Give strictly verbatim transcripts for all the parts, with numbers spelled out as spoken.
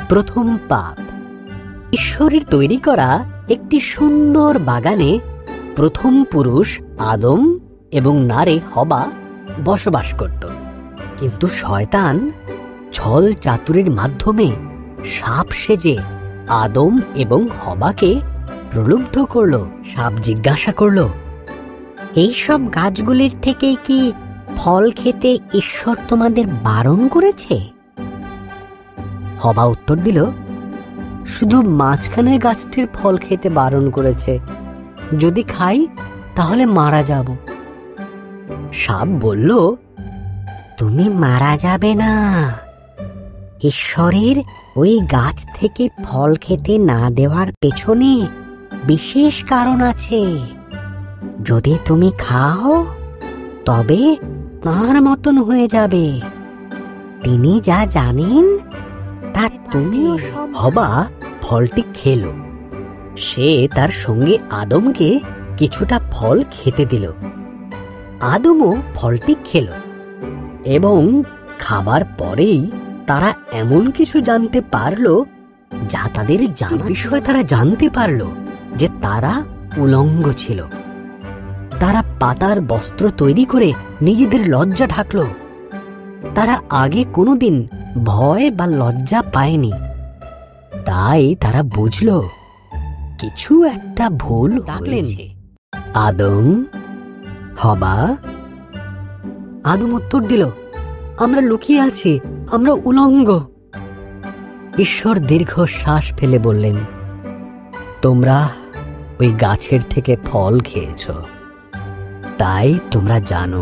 প্রথম পাপ। ঈশ্বরের তৈরি করা একটি সুন্দর বাগানে প্রথম পুরুষ আদম এবং নারী হবা বসবাস করত। কিন্তু শয়তান ছল চাতুরির মাধ্যমে সাপ সেজে আদম এবং হবাকে প্রলুব্ধ করল। সাপ জিজ্ঞাসা করল, এইসব গাছগুলির থেকে কি ফল খেতে ঈশ্বর তোমাদের বারণ করেছে? হবা উত্তর দিল, শুধু মাঝখানের গাছটির ফল খেতে বারণ করেছে, যদি খাই তাহলে মারা যাব। সাপ বলল, তুমি মারা যাবে না। ঈশ্বরের ওই গাছ থেকে ফল খেতে না দেওয়ার পেছনে বিশেষ কারণ আছে। যদি তুমি খাও তবে তার মতন হয়ে যাবে। তিনি যা জানেন তা তুমিও। হবা ফলটি খেল। সে তার সঙ্গে আদমকে কিছুটা ফল খেতে দিল। আদমও ফলটি খেল এবং খাবার পরেই তারা এমন কিছু জানতে পারল যা তাদের জানা বিষয়। তারা জানতে পারল যে তারা উলঙ্গ ছিল। তারা পাতার বস্ত্র তৈরি করে নিজেদের লজ্জা ঢাকল। তারা আগে কোনোদিন ভয় বা লজ্জা পায়নি। তাই তারা বুঝল কিছু একটা ভুল হয়েছে। আদম, হবা। আদম উত্তর দিল, আমরা লুকিয়ে আছি, আমরা উলঙ্গ। ঈশ্বর দীর্ঘ শ্বাস ফেলে বললেন, তোমরা ওই গাছের থেকে ফল খেয়েছ, তাই তোমরা জানো।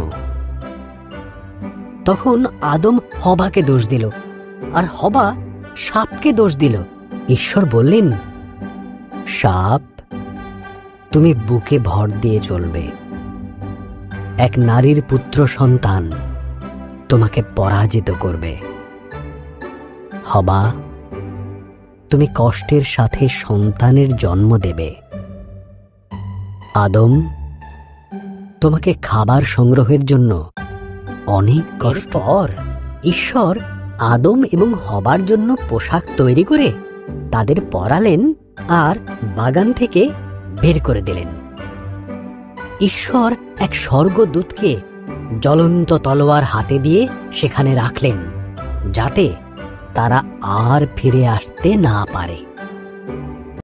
তখন আদম হবাকে দোষ দিল আর হবা সাপকে দোষ দিল। ঈশ্বর বললেন, সাপ, তুমি বুকে ভর দিয়ে চলবে। এক নারীর পুত্র সন্তান তোমাকে পরাজিত করবে। হবা, তুমি কষ্টের সাথে সন্তানের জন্ম দেবে। আদম, তোমাকে খাবার সংগ্রহের জন্য অনেক কষ্ট পর ঈশ্বর আদম এবং হবার জন্য পোশাক তৈরি করে তাদের পরালেন আর বাগান থেকে বের করে দিলেন। ঈশ্বর এক স্বর্গদূতকে জ্বলন্ত তলোয়ার হাতে দিয়ে সেখানে রাখলেন, যাতে তারা আর ফিরে আসতে না পারে।